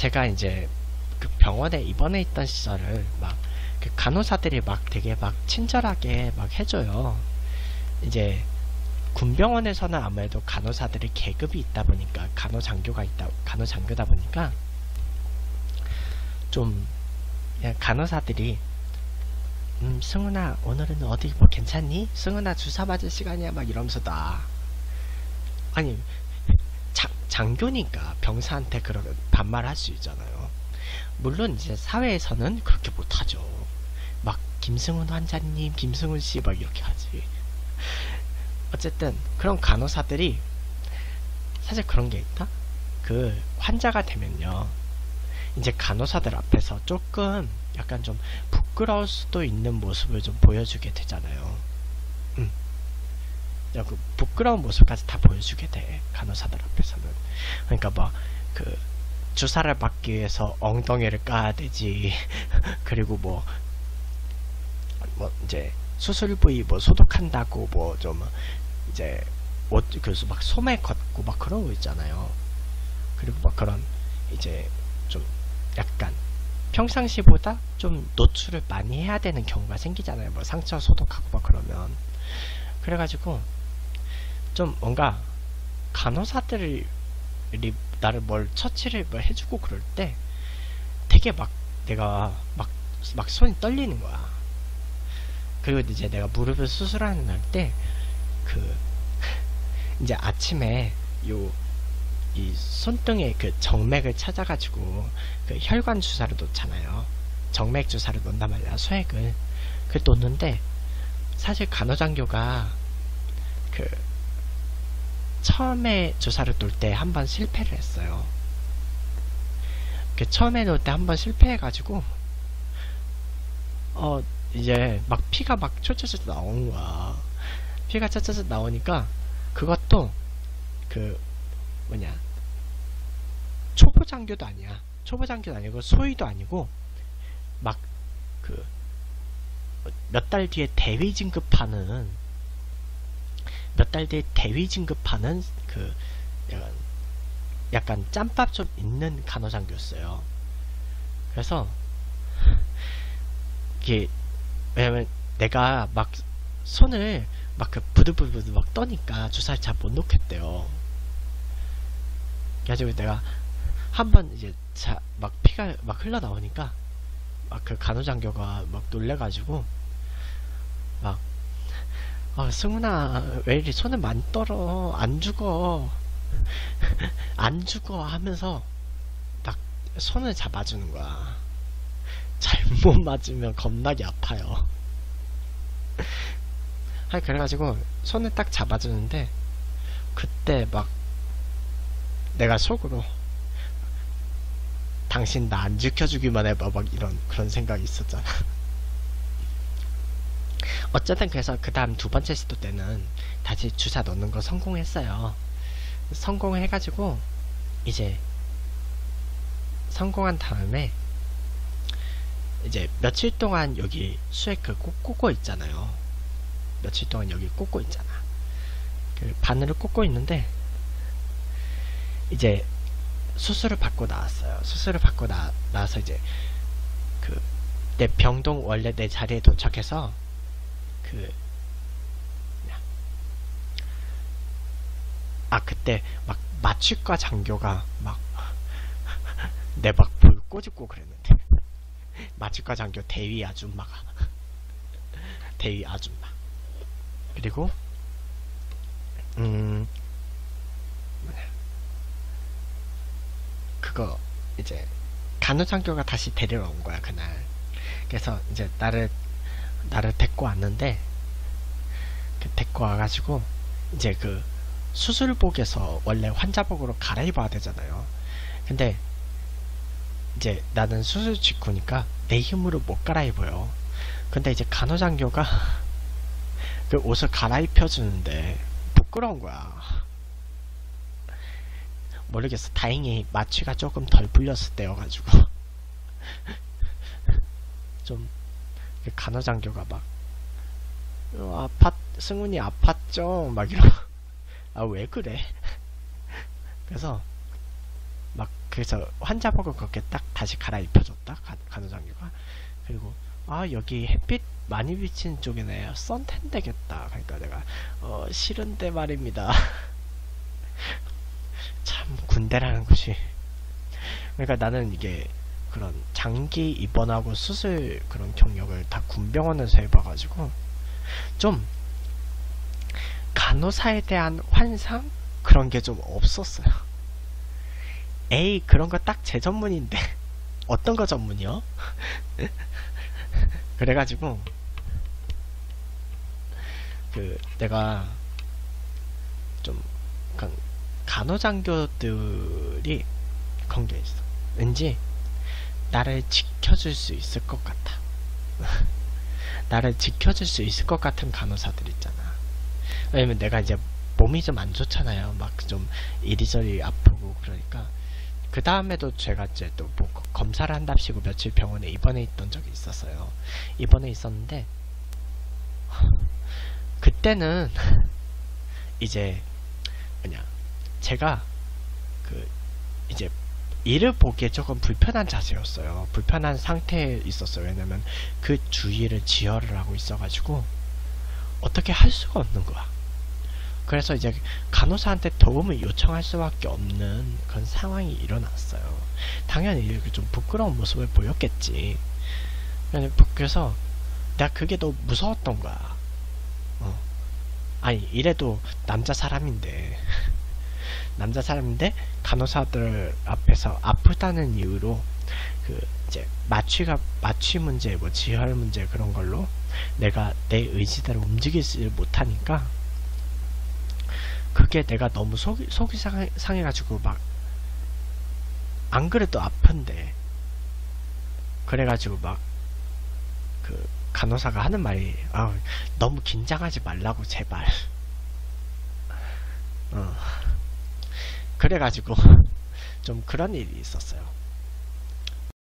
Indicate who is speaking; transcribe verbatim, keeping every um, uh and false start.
Speaker 1: 제가 이제 그 병원에 입원해 있던 시절을 막 그 간호사들이 막 되게 막 친절하게 막 해줘요. 이제 군병원에서는 아무래도 간호사들이 계급이 있다 보니까 간호장교가 있다 간호장교다 보니까 좀 그냥 간호사들이 음 승훈아 오늘은 어디 뭐 괜찮니? 승훈아 주사 맞을 시간이야 막 이러면서 나 아니 장, 장교니까 병사한테 그런 반말할 수 있잖아요. 물론 이제 사회에서는 그렇게 못하죠. 막 김승훈 환자님 김승훈씨 막 이렇게 하지. 어쨌든 그런 간호사들이 사실 그런 게 있다. 그 환자가 되면요 이제 간호사들 앞에서 조금 약간 좀 부끄러울 수도 있는 모습을 좀 보여주게 되잖아요. 음. 그 부끄러운 모습까지 다 보여주게 돼 간호사들 앞에서는. 그러니까 뭐 그 주사를 맞기 위해서 엉덩이를 까야 되지. 그리고 뭐 뭐 이제 수술 부위 뭐 소독한다고 뭐 좀 이제 옷 그래서 막 소매 걷고 막 그런 거 있잖아요. 그리고 막 그런 이제 좀 약간 평상시보다 좀 노출을 많이 해야 되는 경우가 생기잖아요. 뭐 상처 소독하고 막 그러면. 그래가지고 좀 뭔가 간호사들이 나를 뭘 처치를 뭐 해주고 그럴 때 되게 막 내가 막, 막 손이 떨리는 거야. 그리고 이제 내가 무릎을 수술하는 날 때 그 이제 아침에 요 이 손등에 그 정맥을 찾아가지고 그 혈관 주사를 놓잖아요. 정맥 주사를 놓는단 말이야. 소액을 그 놓는데 사실 간호장교가 그 처음에 주사를 놓을 때 한 번 실패를 했어요. 그 처음에 놓을 때 한 번 실패해가지고 어 이제 막 피가 막 쫄쫄쫄 나오는 거야. 피가 쫄쫄쫄 나오니까 그것도 그 뭐냐 초보장교도 아니야. 초보장교도 아니고 소위도 아니고 막 그 몇 달 뒤에 대위 진급하는 몇 달 뒤에 대위 진급하는 그 약간, 약간 짬밥 좀 있는 간호장교였어요. 그래서 이게 왜냐면 내가 막 손을 막 그 부들부들 막 떠니까 주사를 잘 못 놓겠대요. 그래가지고 내가 한번 이제 자, 막 피가 막 흘러나오니까 막 그 간호장교가 막 놀래가지고 막 아 승훈아 왜 이리 손을 많이 떨어 안 죽어 안 죽어 하면서 딱 손을 잡아주는 거야. 잘못 맞으면 겁나게 아파요. 아 그래가지고 손을 딱 잡아주는데 그때 막 내가 속으로 당신 나 안 지켜주기만 해봐 막 이런 그런 생각이 있었잖아. 어쨌든 그래서 그 다음 두 번째 시도 때는 다시 주사 넣는 거 성공했어요. 성공해가지고 이제 성공한 다음에 이제 며칠 동안 여기 수액 그 꽂고 있잖아요. 며칠 동안 여기 꽂고 있잖아. 그 바늘을 꽂고 있는데 이제 수술을 받고 나왔어요. 수술을 받고 나, 나와서 이제 그 내 병동 원래 내 자리에 도착해서 그 아 그때 막 마취과 장교가 막 내 막 볼 꼬집고 그랬는데 마취과 장교 대위 아줌마가 대위 아줌마 그리고 음 그거 이제 간호장교가 다시 데리러 온 거야 그날. 그래서 이제 나를 나를 데리고 왔는데 그 데리고 와가지고 이제 그 수술복에서 원래 환자복으로 갈아입어야 되잖아요. 근데 이제 나는 수술 직후니까 내 힘으로 못 갈아입어요. 근데 이제 간호장교가 그 옷을 갈아입혀 주는데 부끄러운 거야. 모르겠어. 다행히 마취가 조금 덜 풀렸을 때여가지고 좀 간호장교가 막 어, 아팠 승훈이 아팠죠 막 이러. 아 왜 그래? 그래서 막 그래서 환자복을 그렇게 딱 다시 갈아입혀줬다 간- 간호장교가. 그리고 아 여기 햇빛 많이 비치는 쪽이네, 선텐 되겠다. 그러니까 내가 어 싫은데 말입니다. 참 군대라는 것이. 그러니까 나는 이게 그런 장기 입원하고 수술 그런 경력을 다 군병원에서 해봐가지고 좀 간호사에 대한 환상 그런 게 좀 없었어요. 에이 그런 거 딱 제 전문인데 어떤 거 전문이요? 그래가지고 그 내가 좀 약간 간호장교들이 그런 게 있어. 왠지 나를 지켜줄 수 있을 것 같아. 나를 지켜줄 수 있을 것 같은 간호사들 있잖아. 왜냐면 내가 이제 몸이 좀 안 좋잖아요. 막 좀 이리저리 아프고 그러니까. 그 다음에도 제가 이제 또 뭐 검사를 한답시고 며칠 병원에 입원해 있던 적이 있었어요. 입원해 있었는데 그때는 이제 그냥 제가 그 이제 일을 보기에 조금 불편한 자세였어요. 불편한 상태에 있었어요. 왜냐면 그 주위를 지혈을 하고 있어가지고 어떻게 할 수가 없는 거야. 그래서 이제 간호사한테 도움을 요청할 수밖에 없는 그런 상황이 일어났어요. 당연히 이렇게 좀 부끄러운 모습을 보였겠지. 그래서 내가 그게 너무 무서웠던 거야. 어. 아니 이래도 남자 사람인데 남자 사람인데 간호사들 앞에서 아프다는 이유로 그 이제 마취가 마취 문제 뭐 지혈 문제 그런 걸로 내가 내 의지대로 움직이지 못하니까 그게 내가 너무 속이, 속이 상해, 상해가지고 막 안 그래도 아픈데 그래가지고 막 그 간호사가 하는 말이 아 너무 긴장하지 말라고 제발. 어. 그래가지고 좀 그런 일이 있었어요.